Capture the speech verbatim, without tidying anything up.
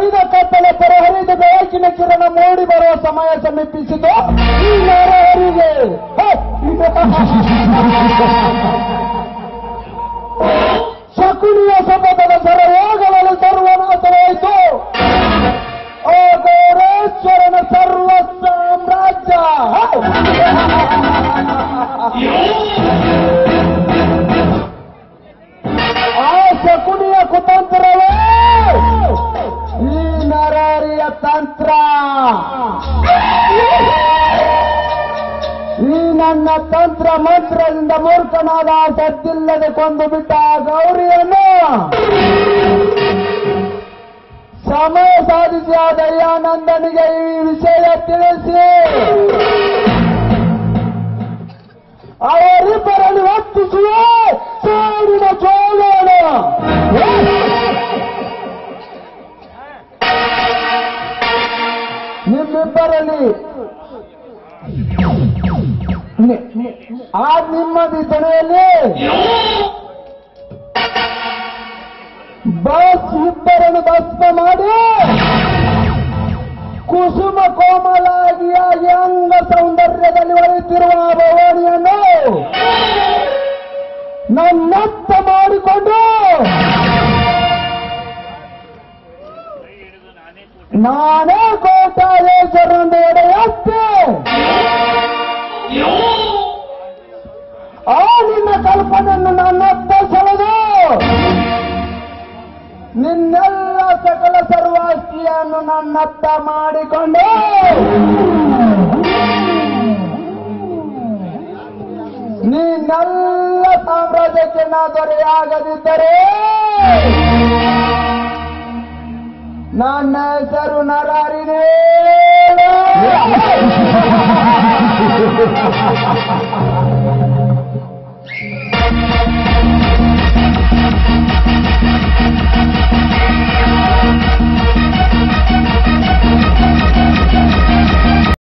ಕವಿದ ಕತ್ತಲೆ ತೆರೆಹರಿದ ಬೆಳಕಿನ ಕಿರಣ ಮೂಡಿ ಬರುವ ಸಮಯ ಸಮೀಪಿಸಿತು ಈ ನರಹರಿಗೆ. ಶಕುನಿಯ ಶಪಥದ ಸರಯೋಗಗಳು ಸರ್ವನಾಶವಾಯಿತು. ಆ ಗೌರೇಶ್ವರನ ಸರ್ವ ಸಾಮ್ರಾಜ್ಯ ಆ ಶಕುನಿಯ ಕುತಂತ್ರವೇ ಈ ನರಹರಿಯ ತಂತ್ರ. ಈ ನನ್ನ ತಂತ್ರ ಮಂತ್ರದಿಂದ ಮೂರ್ಖನಾದ ಸದ್ದಿಲ್ಲದೆ ಕೊಂದು ಬಿಟ್ಟ ಗೌರಿಯನ್ನು ಸಮಯ ಸಾಧಿಸಿ ಆ ದಯಾನಂದನಿಗೆ ಈ ವಿಷಯ ತಿಳಿಸಿ ಅವರಿಬ್ಬರನ್ನು ಒಪ್ಪಿಸುವ ಸಾವಿನ ಚೋಳೋಣ. ನಿಮ್ಮಿಬ್ಬರಲ್ಲಿ ಆ ನಿಮ್ಮದಿ ತನೆಯಲ್ಲಿ ಬಸ್ ಇಬ್ಬರನ್ನು ಭಸ್ಮ ಮಾಡಿ ಕುಸುಮ ಕೋಮಲಾಗಿಯಾಗಿ ಅಂಗ ಸೌಂದರ್ಯದಲ್ಲಿ ಒಳೆಯುತ್ತಿರುವ ಭವಾನಿಯನ್ನು ನನ್ನತ್ತ ಮಾಡಿಕೊಂಡು ನಾನೇ ಕೋಟಾಲೇಶ್ವರನೊಂದು ಎಡೆಯತ್ತೆ ಆ ನಿನ್ನ ಕಲ್ಪನೆಯನ್ನು ನನ್ನತ್ತ ಸೆಳೆದು ನಿನ್ನೆಲ್ಲ ಸಕಲ ಸರ್ವಾಸ್ತಿಯನ್ನು ನನ್ನತ್ತ ಮಾಡಿಕೊಂಡು ನೀನೆಲ್ಲ ಸಾಮ್ರಾಜ್ಯಕ್ಕೆ ನಾ ದೊರೆಯಾಗದಿದ್ದರೆ ನನ್ನ ಹೆಸರು ನರಹರಿನೇ.